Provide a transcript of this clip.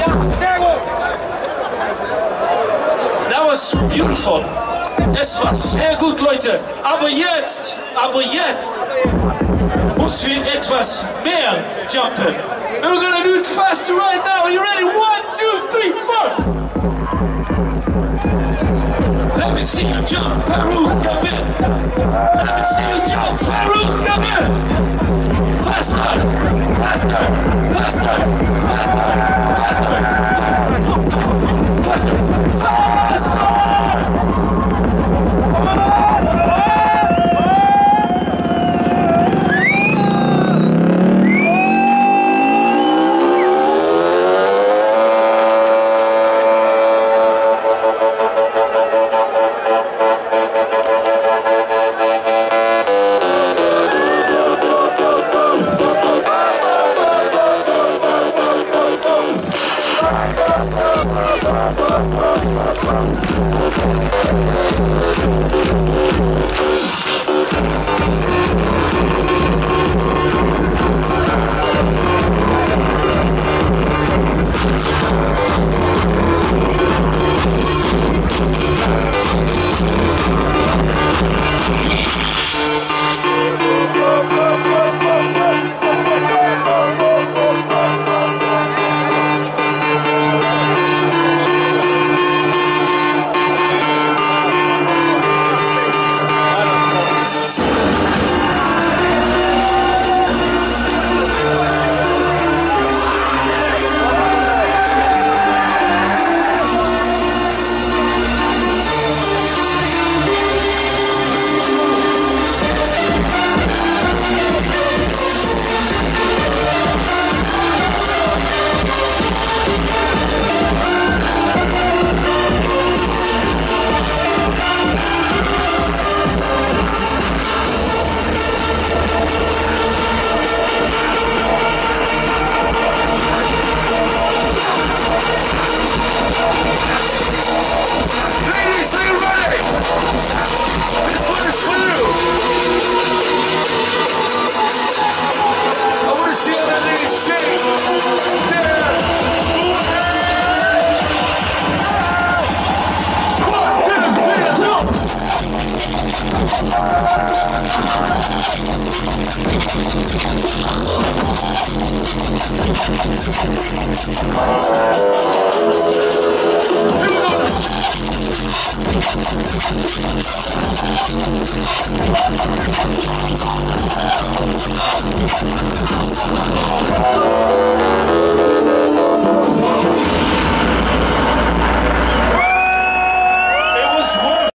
That was beautiful. Es war sehr gut, Leute. Aber jetzt muss wir etwas mehr jumpen. And we're gonna do it faster right now. Are you ready? 1, 2, 3, 4. Let me see you jump, Parookaville. Let me see you jump, Parookaville. Faster, faster, faster, faster, faster, faster, faster, faster.